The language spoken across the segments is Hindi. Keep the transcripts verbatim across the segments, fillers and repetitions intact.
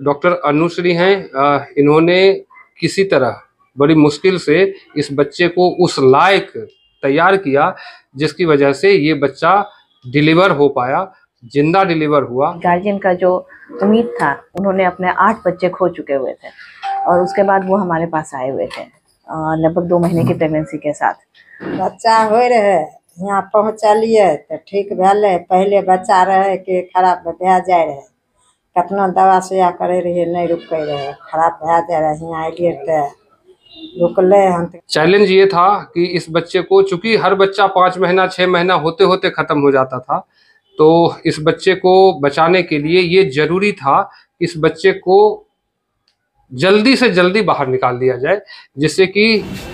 डॉक्टर अनुश्री हैं, इन्होंने किसी तरह बड़ी मुश्किल से इस बच्चे को उस लायक तैयार किया जिसकी वजह से ये बच्चा डिलीवर हो पाया, जिंदा डिलीवर हुआ। गार्जियन का जो उम्मीद था, उन्होंने अपने आठ बच्चे खो चुके हुए थे और उसके बाद वो हमारे पास आए हुए थे लगभग दो महीने की प्रेगनेंसी के साथ। बच्चा हो रहे यहाँ पहुँचलिए तो ठीक भेले, पहले बच्चा रहे कि खराब भे जाए रहे, कितना दवा सुइया करे रहिए नहीं रुके रहे, खराब भे जाए रहे, यहाँ अलिए तो रुकले हम। चैलेंज ये था कि इस बच्चे को, चूंकि हर बच्चा पाँच महीना छः महीना होते होते खत्म हो जाता था, तो इस बच्चे को बचाने के लिए ये जरूरी था इस बच्चे को जल्दी से जल्दी बाहर निकाल दिया जाए, जिससे कि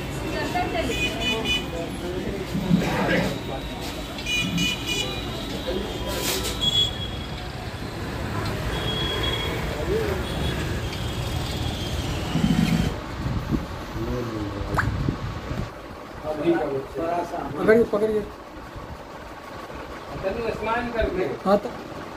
पकड़िए पकड़िए हाँ तो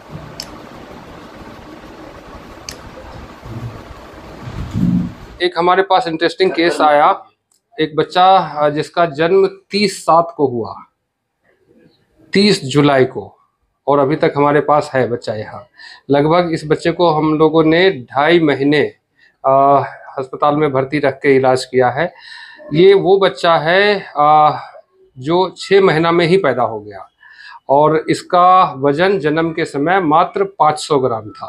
एक हमारे पास इंटरेस्टिंग केस आया, एक बच्चा जिसका जन्म तीस सात को हुआ, तीस जुलाई को, और अभी तक हमारे पास है बच्चा यहाँ। लगभग इस बच्चे को हम लोगों ने ढाई महीने अस्पताल में भर्ती रख के इलाज किया है। ये वो बच्चा है आ, जो छः महीना में ही पैदा हो गया और इसका वजन जन्म के समय मात्र पाँच सौ ग्राम था।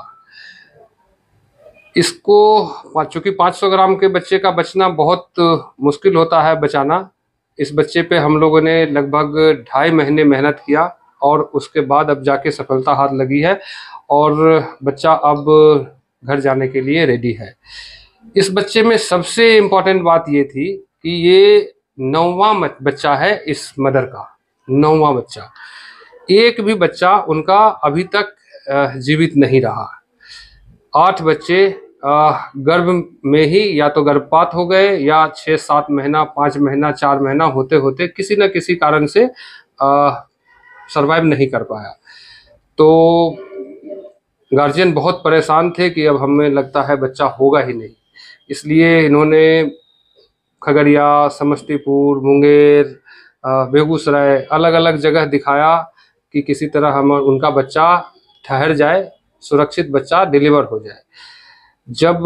इसको, चूँकि पाँच सौ ग्राम के बच्चे का बचना बहुत मुश्किल होता है बचाना, इस बच्चे पे हम लोगों ने लगभग ढाई महीने मेहनत किया और उसके बाद अब जाके सफलता हाथ लगी है और बच्चा अब घर जाने के लिए रेडी है। इस बच्चे में सबसे इम्पोर्टेंट बात ये थी कि ये नौवां बच्चा है इस मदर का, नौवां बच्चा। एक भी बच्चा उनका अभी तक जीवित नहीं रहा। आठ बच्चे गर्भ में ही या तो गर्भपात हो गए या छः सात महीना पाँच महीना चार महीना होते होते किसी न किसी कारण से सरवाइव नहीं कर पाया। तो गार्जियन बहुत परेशान थे कि अब हमें लगता है बच्चा होगा ही नहीं, इसलिए इन्होंने खगड़िया, समस्तीपुर, मुंगेर, बेगूसराय अलग अलग जगह दिखाया कि किसी तरह हम उनका बच्चा ठहर जाए, सुरक्षित बच्चा डिलीवर हो जाए। जब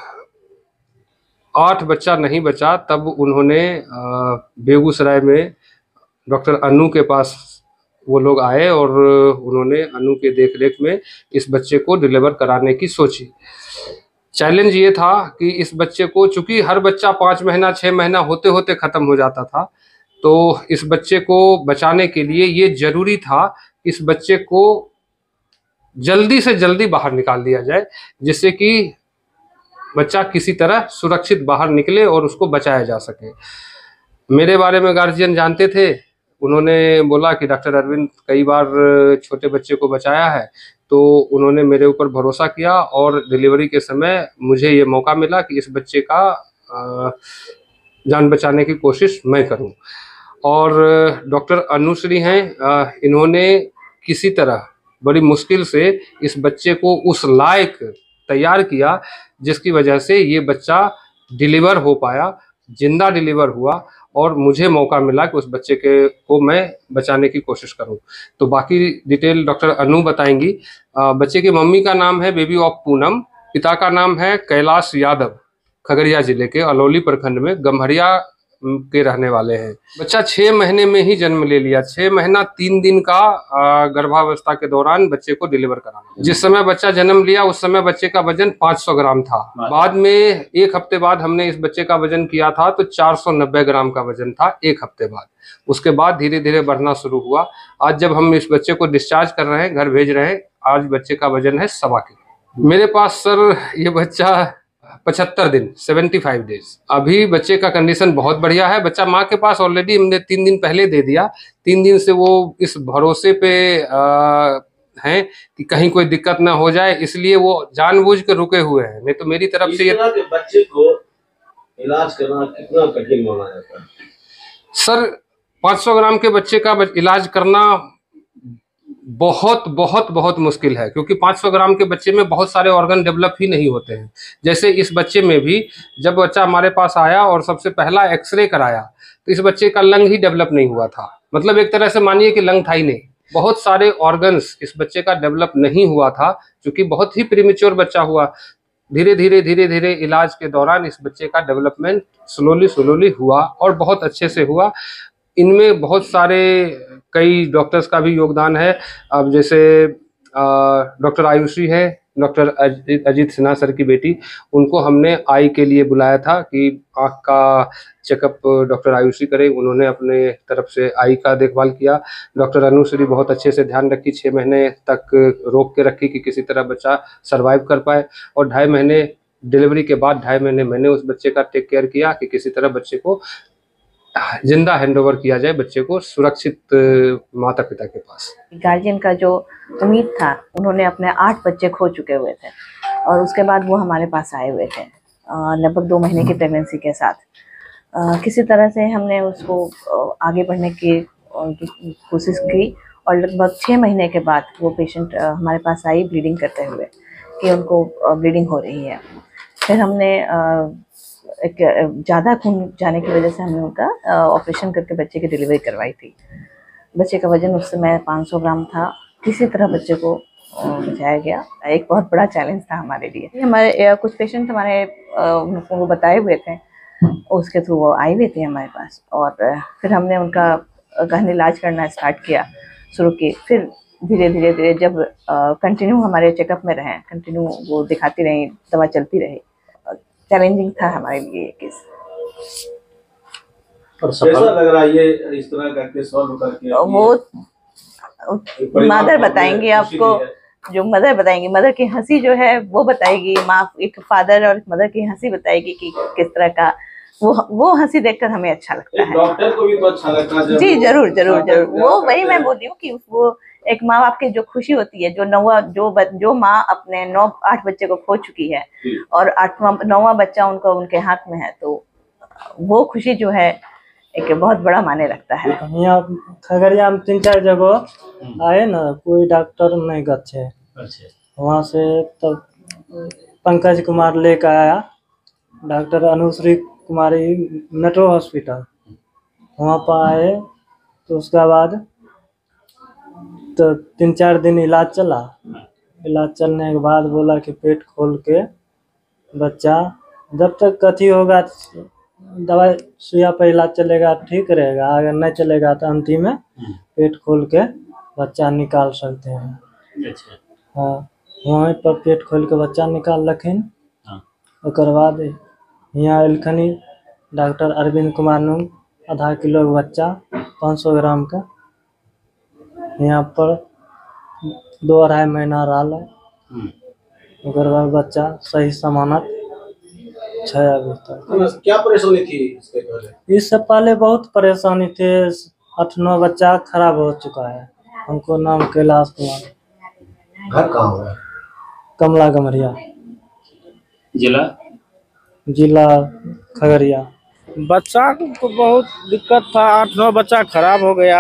आठ बच्चा नहीं बचा तब उन्होंने बेगूसराय में डॉक्टर अनु के पास वो लोग आए और उन्होंने अनु के देखरेख में इस बच्चे को डिलीवर कराने की सोची। चैलेंज ये था कि इस बच्चे को, चूंकि हर बच्चा पाँच महीना छः महीना होते होते ख़त्म हो जाता था, तो इस बच्चे को बचाने के लिए ये जरूरी था इस बच्चे को जल्दी से जल्दी बाहर निकाल दिया जाए, जिससे कि बच्चा किसी तरह सुरक्षित बाहर निकले और उसको बचाया जा सके। मेरे बारे में गार्जियन जानते थे, उन्होंने बोला कि डॉक्टर अरविंद कई बार छोटे बच्चे को बचाया है, तो उन्होंने मेरे ऊपर भरोसा किया और डिलीवरी के समय मुझे ये मौका मिला कि इस बच्चे का जान बचाने की कोशिश मैं करूं। और डॉक्टर अनुश्री हैं, इन्होंने किसी तरह बड़ी मुश्किल से इस बच्चे को उस लायक तैयार किया जिसकी वजह से ये बच्चा डिलीवर हो पाया, जिंदा डिलीवर हुआ और मुझे मौका मिला कि उस बच्चे के को मैं बचाने की कोशिश करूं। तो बाकी डिटेल डॉक्टर अनु बताएंगी। बच्चे की मम्मी का नाम है बेबी ऑफ पूनम, पिता का नाम है कैलाश यादव, खगड़िया जिले के अलौली प्रखंड में गम्हरिया के रहने वाले हैं। बच्चा छः महीने में ही जन्म ले लिया, छः महीना तीन दिन का गर्भावस्था के दौरान बच्चे को डिलीवर कराना। जिस समय बच्चा जन्म लिया उस समय बच्चे का वजन पाँच सौ ग्राम था। बाद में एक हफ्ते बाद हमने इस बच्चे का वजन किया था तो चार सौ नब्बे ग्राम का वजन था एक हफ्ते बाद। उसके बाद धीरे धीरे बढ़ना शुरू हुआ। आज जब हम इस बच्चे को डिस्चार्ज कर रहे हैं, घर भेज रहे हैं, आज बच्चे का वजन है सवा किलो। मेरे पास सर ये बच्चा पचहत्तर दिन, पचहत्तर डेज। अभी बच्चे का कंडीशन बहुत बढ़िया है। बच्चा माँ के पास ऑलरेडी हमने तीन दिन पहले दे दिया। तीन दिन से वो इस भरोसे पे आ, हैं कि कहीं कोई दिक्कत ना हो जाए, इसलिए वो जानबूझ कर रुके हुए हैं। नहीं तो मेरी तरफ से ये बच्चे को इलाज करना कितना कठिन माना जाता है? सर पाँच सौ ग्राम के बच्चे का इलाज करना बहुत बहुत बहुत मुश्किल है, क्योंकि पाँच सौ ग्राम के बच्चे में बहुत सारे ऑर्गन डेवलप ही नहीं होते हैं। जैसे इस बच्चे में भी जब बच्चा हमारे पास आया और सबसे पहला एक्सरे कराया तो इस बच्चे का लंग ही डेवलप नहीं हुआ था। मतलब एक तरह से मानिए कि लंग था ही नहीं। बहुत सारे ऑर्गन्स इस बच्चे का डेवलप नहीं हुआ था, क्योंकि बहुत ही प्रीमेच्योर बच्चा हुआ। धीरे धीरे धीरे धीरे इलाज के दौरान इस बच्चे का डेवलपमेंट स्लोली स्लोली हुआ और बहुत अच्छे से हुआ। इनमें बहुत सारे कई डॉक्टर्स का भी योगदान है। अब जैसे डॉक्टर आयुषी है, डॉक्टर अजीत सिन्हा सर की बेटी, उनको हमने आई के लिए बुलाया था कि आँख का चेकअप डॉक्टर आयुषी करे। उन्होंने अपने तरफ से आई का देखभाल किया। डॉक्टर अनुश्री बहुत अच्छे से ध्यान रखी, छः महीने तक रोक के रखी कि किसी तरह बच्चा सरवाइव कर पाए। और ढाई महीने डिलीवरी के बाद ढाई महीने मैंने उस बच्चे का टेक केयर किया कि किसी तरह बच्चे को जिंदा हैंडओवर किया जाए, बच्चे को सुरक्षित माता पिता के पास। गार्जियन का जो उम्मीद था, उन्होंने अपने आठ बच्चे खो चुके हुए थे और उसके बाद वो हमारे पास आए हुए थे लगभग दो महीने की प्रेगनेंसी के साथ। आ, किसी तरह से हमने उसको आगे बढ़ने की कोशिश की और लगभग छः महीने के बाद वो पेशेंट हमारे पास आई ब्लीडिंग करते हुए कि उनको ब्लीडिंग हो रही है। फिर हमने आ, एक ज़्यादा खून जाने की वजह से हमने उनका ऑपरेशन करके बच्चे की डिलीवरी करवाई थी। बच्चे का वजन उस समय पाँच सौ ग्राम था। किसी तरह बच्चे को बचाया गया। एक बहुत बड़ा चैलेंज था हमारे लिए। हमारे कुछ पेशेंट हमारे उनको बताए हुए थे, उसके थ्रू वो आए हुए थे हमारे पास और फिर हमने उनका गहन इलाज करना स्टार्ट किया, शुरू की। फिर धीरे धीरे धीरे जब कंटिन्यू हमारे चेकअप में रहें, कंटिन्यू वो दिखाती रही, दवा चलती रही। चैलेंजिंग था हमारे लिए ये केस। कैसा लग रहा है ये इस तरह का केस सॉल्व करके? वो मदर बताएंगे आपको, जो मदर बताएंगी, मदर की हंसी जो है वो बताएगी। माँ, एक फादर और मदर की हंसी बताएगी कि किस तरह का वो वो हंसी देखकर हमें अच्छा लगता है। डॉक्टर को भी तो अच्छा लगता है। जी जरूर जरूर जरूर। वो वही मैं बोल रही हूँ कि वो एक माँ बाप की जो खुशी होती है, जो नौवा जो जो माँ अपने नौ आठ बच्चे को खो चुकी है और आठवां नौवा बच्चा उनको उनके हाथ में है, तो वो खुशी जो है एक बहुत बड़ा माने रखता है। यहाँ खगड़िया में तीन चार जगह आए ना, कोई डॉक्टर नहीं गए। वहाँ से तब पंकज कुमार लेकर आया, doctor Anushree Kumari metro hospital, वहाँ पर आए। तो उसके बाद तो तीन चार दिन इलाज चला। इलाज चलने के बाद बोला कि पेट खोल के बच्चा जब तक कथी होगा, दवाई सुइया पर इलाज चलेगा ठीक रहेगा, अगर नहीं चलेगा तो अंतिम में पेट खोल के बच्चा निकाल सकते हैं। हाँ, वहीं पर पेट खोल के बच्चा निकाल रखिन। उसके बाद यहाँ एलखनी डॉक्टर अरविंद कुमार नुंग, आधा किलो का बच्चा पाँच सौ ग्राम का, यहाँ पर दो अढ़ाई महीना रहा। उसके बाद बच्चा सही समानत है अभी तक। क्या परेशानी थी इससे पहले? इससे पहले बहुत परेशानी थे। आठ नौ बच्चा खराब हो चुका है। हमको नाम कैलाश कुमार। घर कहाँ हुआ? कमला गमरिया, जिला जिला खगड़िया। बच्चा को बहुत दिक्कत था, आठ नौ बच्चा खराब हो गया।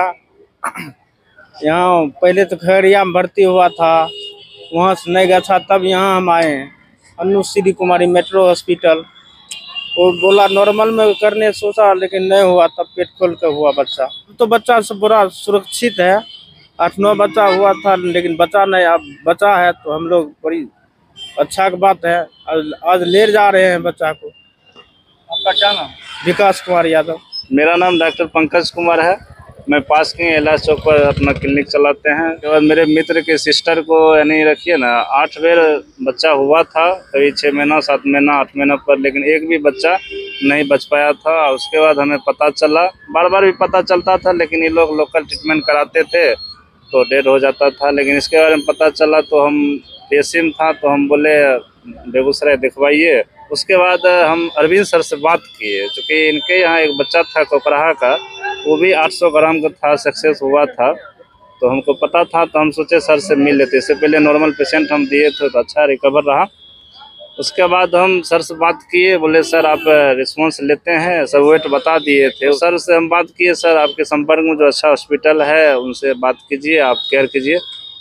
यहाँ पहले तो खगड़िया में भर्ती हुआ था, वहाँ से नहीं गया था, तब यहाँ हम आए अनुश्री कुमारी मेट्रो हॉस्पिटल। वो बोला नॉर्मल में करने सोचा, लेकिन नहीं हुआ, तब पेट खोल कर हुआ बच्चा। तो बच्चा सब पूरा सुरक्षित है। आठ नौ बच्चा हुआ था, लेकिन बचा नहीं, अब बचा है तो हम लोग बड़ी अच्छा की बात है। आज, आज ले जा रहे हैं बच्चा को। आपका क्या नाम? विकास कुमार यादव। मेरा नाम डॉक्टर पंकज कुमार है। मैं पास के इलाज चौक पर अपना क्लिनिक चलाते हैं। उसके बाद मेरे मित्र के सिस्टर को यानी रखिए ना, आठ बेर बच्चा हुआ था, कभी छः महीना सात महीना आठ महीना पर, लेकिन एक भी बच्चा नहीं बच पाया था। उसके बाद हमें पता चला, बार बार भी पता चलता था, लेकिन ये लोग लोकल ट्रीटमेंट कराते थे तो डेड हो जाता था। लेकिन इसके बारे में पता चला तो हम पेशेंट था तो हम बोले बेगूसराय दिखवाइए। उसके बाद हम अरविंद सर से बात किए, चूँकि इनके यहाँ एक बच्चा था कोकराहा का, वो भी आठ सौ ग्राम का था, सक्सेस हुआ था, तो हमको पता था तो हम सोचे सर से मिल लेते। इससे पहले नॉर्मल पेशेंट हम दिए थे तो अच्छा रिकवर रहा। उसके बाद हम सर से बात किए, बोले सर आप रिस्पॉन्स लेते हैं, सब वेट बता दिए थे। सर से हम बात किए, सर आपके संपर्क में जो अच्छा हॉस्पिटल है उनसे बात कीजिए, आप केयर कीजिए।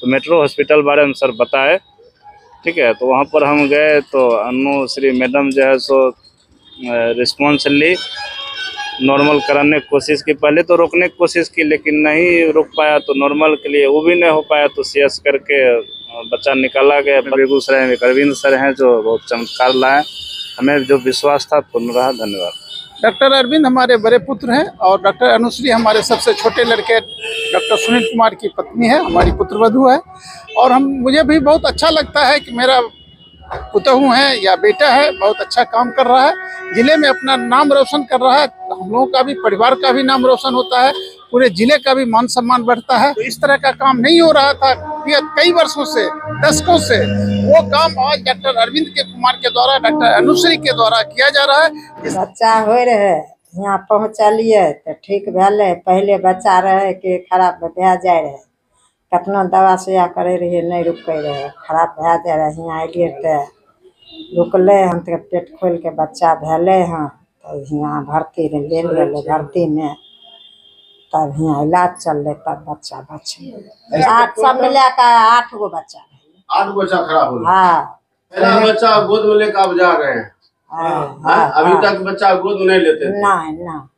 तो मेट्रो हॉस्पिटल बारे में सर बताए, ठीक है। तो वहाँ पर हम गए तो अनु श्री मैडम जो है सो रिस्पॉन्स ली, नॉर्मल कराने की कोशिश की। पहले तो रोकने की कोशिश की लेकिन नहीं रुक पाया, तो नॉर्मल के लिए वो भी नहीं हो पाया, तो सीएस करके बच्चा निकाला गया। बेगूसराय में अरविंद सर हैं जो बहुत चमत्कार लाए, हमें जो विश्वास था पूर्ण रहा। धन्यवाद। डॉक्टर अरविंद हमारे बड़े पुत्र हैं और डॉक्टर अनुश्री हमारे सबसे छोटे लड़के डॉक्टर सुनील कुमार की पत्नी है, हमारी पुत्रवधू है। और हम मुझे भी बहुत अच्छा लगता है कि मेरा पुतहू है या बेटा है, बहुत अच्छा काम कर रहा है, जिले में अपना नाम रोशन कर रहा है। हम लोगों का भी, परिवार का भी नाम रोशन होता है, पूरे जिले का भी मान सम्मान बढ़ता है। तो इस तरह का काम नहीं हो रहा था कई वर्षों से, दशकों से, वो काम आज डॉक्टर अरविंद के कुमार के द्वारा, डॉक्टर अनुश्री के द्वारा किया जा रहा है। बच्चा हो रहे यहाँ पहुँचलिए तो ठीक भेले। पहले बच्चा रहे कि खराब भए जाए रहे, कितना दवा सुइया करे रहिए नहीं रुके रहे, खराब भए जाए रहे। यहाँ अलिए तो रुकले हन, तो पेट खोल के बच्चा भेले हैं, तो यहाँ भर्ती ले गेले भर्ती में, तब यहाँ इलाज चल रहे, तब बच्चा बच गए। आठ सब मिला कर आठ गो बच्चा, आठ बच्चा खराब हो गया। हाँ, पहला बच्चा गोद में लेकर आप जा रहे हैं। हाँ, हाँ, अभी तक बच्चा गोद में नहीं लेते थे। नहीं नहीं